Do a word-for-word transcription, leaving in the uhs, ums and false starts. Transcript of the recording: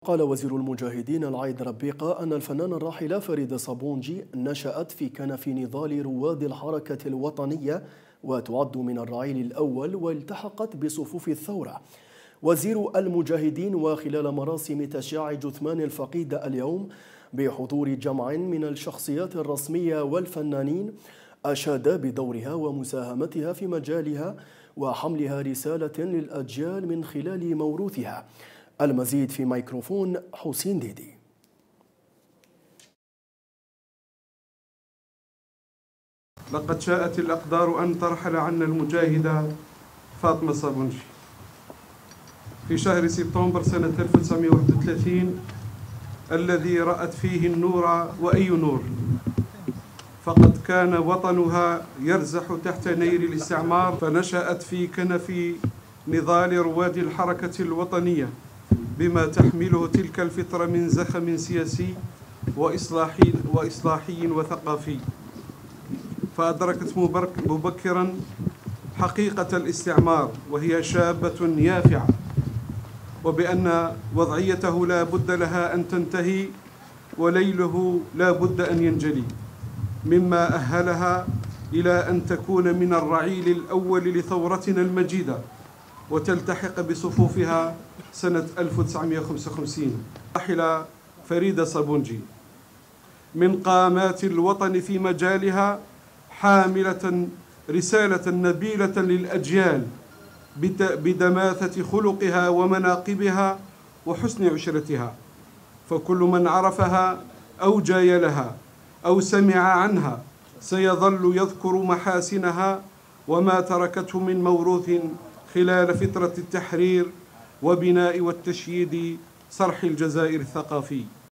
قال وزير المجاهدين العيد ربيقة أن الفنانة الراحلة فريدة صابونجي نشأت في كنف نضال رواد الحركة الوطنية وتعد من الرعيل الأول والتحقت بصفوف الثورة. وزير المجاهدين وخلال مراسم تشييع جثمان الفقيدة اليوم بحضور جمع من الشخصيات الرسمية والفنانين أشاد بدورها ومساهمتها في مجالها وحملها رسالة للأجيال من خلال موروثها. المزيد في ميكروفون حسين ديدي. لقد شاءت الأقدار أن ترحل عنا المجاهدة فاطمة صابونجي في شهر سبتمبر سنة ألف وتسعمائة وواحد وثلاثين الذي رأت فيه النور، وأي نور، فقد كان وطنها يرزح تحت نير الاستعمار، فنشأت في كنف نضال رواد الحركة الوطنية بما تحمله تلك الفترة من زخم سياسي وإصلاحي, وإصلاحي وثقافي، فأدركت مبكرا حقيقة الاستعمار وهي شابة يافعة، وبأن وضعيته لا بد لها أن تنتهي وليله لا بد أن ينجلي، مما أهلها إلى أن تكون من الرعيل الأول لثورتنا المجيدة وتلتحق بصفوفها سنة ألف وتسعمائة وخمسة وخمسين. راحلة فريدة صابونجي من قامات الوطن في مجالها، حاملة رسالة نبيلة للأجيال بدماثة خلقها ومناقبها وحسن عشرتها، فكل من عرفها أو جايلها أو سمع عنها سيظل يذكر محاسنها وما تركته من موروث خلال فترة التحرير وبناء والتشييد صرح الجزائر الثقافي.